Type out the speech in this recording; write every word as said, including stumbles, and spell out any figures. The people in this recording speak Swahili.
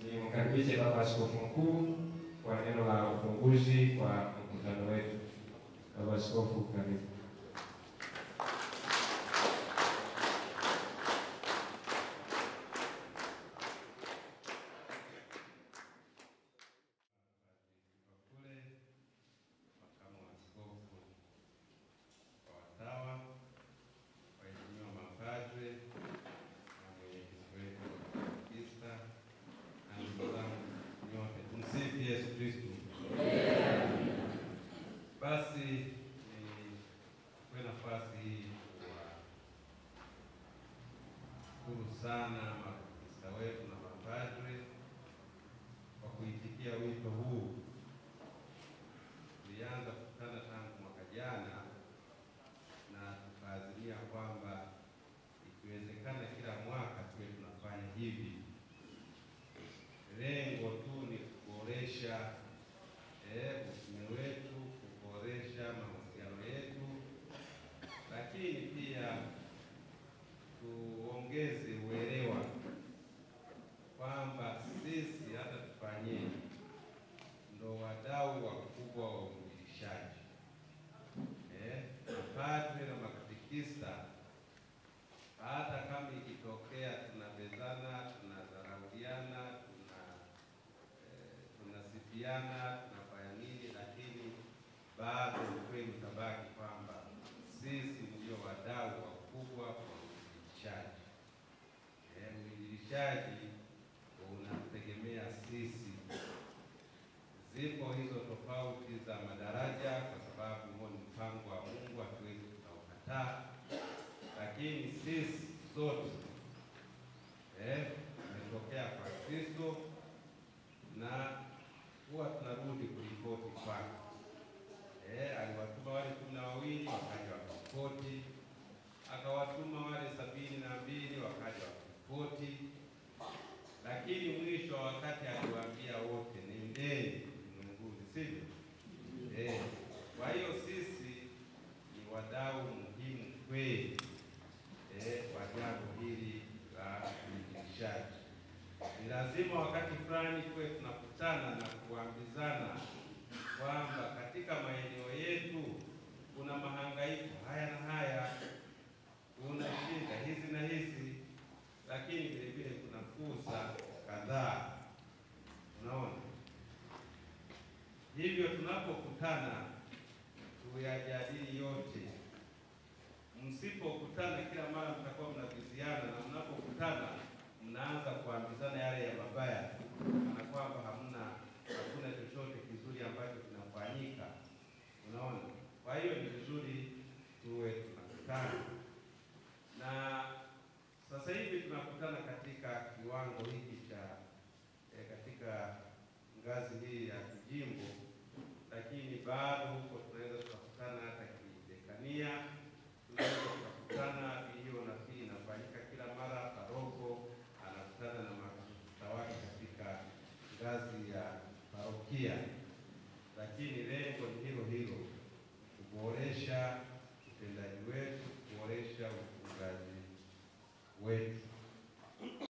Nimkaribishe Baba Askofu Mkuu kwa neno la ufunguzi kwa mkutano wetu. Baba Askofu, karibu. Yesu Kristo. Basi ni kwa nafasi hii kushukuru sana maafisa wetu na mapadre kwa kuitikia wito huu. Tulianza kukutana tangu mwaka jana na tukaazimia kwamba ikiwezekana kila mwaka tuwe tunafanya hivi. Lengo tu ni kuboresha eh utume wetu, kuboresha mahusiano yetu, lakini pia tuongeze uelewa kwamba sisi hata tufanye ndo wadau wakubwa wa uinjilishaji. Eh, mapadre na makatekista, hata kama ikitokea tunabezana, tunadharauliana, tuna eh, tunasifiana, tunafanya nini, lakini bado ukweli utabaki kwamba sisi ndio wadau wakubwa kwa uinjilishaji. Eh, uinjilishaji unategemea sisi. Zipo hizo tofauti za madaraja kwa sababu huo ni mpango wa Mungu, hatuwezi tukaukataa, lakini sisi sote eh tumetokea kwa Kristo na huwa tunarudi kuripoti kwake. Eh, aliwatuma wale kumi na wawili wakaja wakaripoti, akawatuma wale sabini na mbili wakaja wakaripoti, lakini mwisho wa wakati aliwaambia wote, nendeni ulimwenguni, sivyo? Eh, kwa hiyo sisi ni wadau muhimu kweli eh kwa jambo hili la uinjilishaji. Ni lazima wakati fulani tuwe tunakutana na kuambizana kwamba katika maeneo yetu kuna mahangaiko haya na haya, kuna shida hizi na hizi, lakini vile vile kuna fursa kadhaa. Unaona? Hivyo tunapokutana tuyajadili yote. Msipokutana kila mara mtakuwa mnaviziana, na mnapokutana mnaanza kuambizana yale ya mabaya, na kwamba hamna hakuna chochote kizuri ambacho kinafanyika. Unaona? Kwa hiyo ni vizuri tuwe tunakutana. Na sasa hivi tunakutana katika kiwango hiki cha eh, katika ngazi hii ya kijimbo, lakini bado huko tunaweza tukakutana hata kidekania, tunaweza tukakutana. Hiyo nafikiri inafanyika kila mara, paroko anakutana na maafisa wake katika ngazi ya parokia, lakini lengo ni hilo hilo, kuboresha utendaji wetu, kuboresha utungaji wetu.